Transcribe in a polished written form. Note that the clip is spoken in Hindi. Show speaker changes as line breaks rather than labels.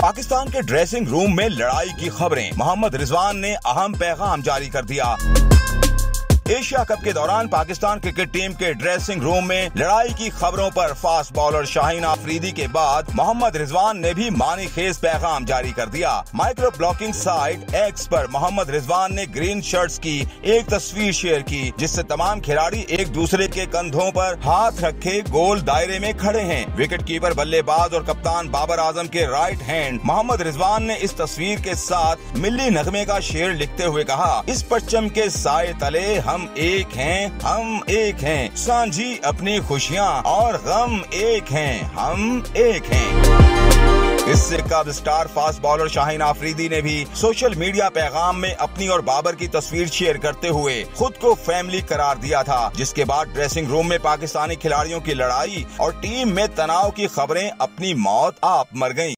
पाकिस्तान के ड्रेसिंग रूम में लड़ाई की खबरें, मोहम्मद रिजवान ने अहम पैगाम जारी कर दिया। एशिया कप के दौरान पाकिस्तान क्रिकेट टीम के ड्रेसिंग रूम में लड़ाई की खबरों पर फास्ट बॉलर शाहीन आफरीदी के बाद मोहम्मद रिजवान ने भी मानीखेज पैगाम जारी कर दिया। माइक्रो ब्लॉगिंग साइट एक्स पर मोहम्मद रिजवान ने ग्रीन शर्ट्स की एक तस्वीर शेयर की, जिससे तमाम खिलाड़ी एक दूसरे के कंधों पर हाथ रखे गोल दायरे में खड़े हैं। विकेट कीपर, बल्लेबाज और कप्तान बाबर आजम के राइट हैंड मोहम्मद रिजवान ने इस तस्वीर के साथ मिल्ली नगमे का शेर लिखते हुए कहा, इस परचम के साए तले हम एक हैं, सांझी अपनी खुशियाँ और गम एक हैं, हम एक हैं। इससे कबल star fast bowler Shaheen Afridi ने भी सोशल मीडिया पैगाम में अपनी और बाबर की तस्वीर शेयर करते हुए खुद को फैमिली करार दिया था, जिसके बाद ड्रेसिंग रूम में पाकिस्तानी खिलाड़ियों की लड़ाई और टीम में तनाव की खबरें अपनी मौत आप मर गईं।